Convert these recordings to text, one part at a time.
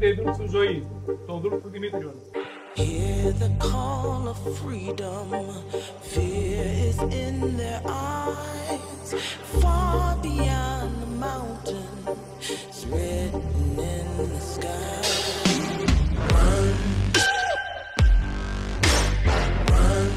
dedo sujo aí. Todo mundo Dimitriano. Hear the call of freedom, fear is in their eyes, far beyond the mountain, it's written in the sky. Run, run,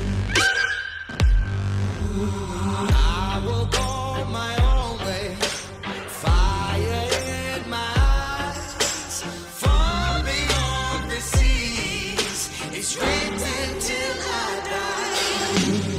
I will go my own way, fire in my eyes, far beyond the seas, it's written till I die.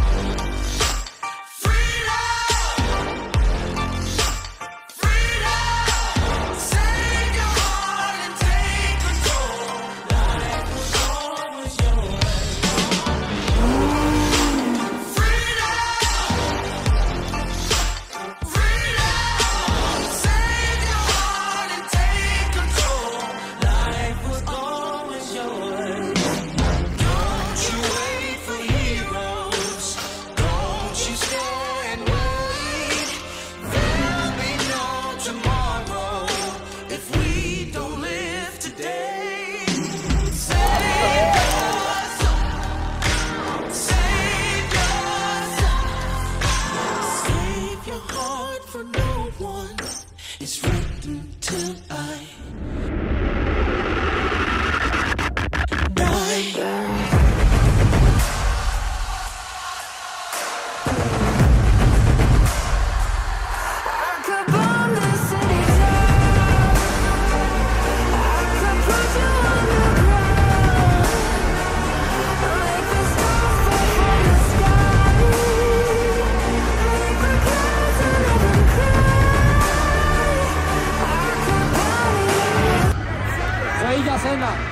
It's written till I die. Ahí ya cena.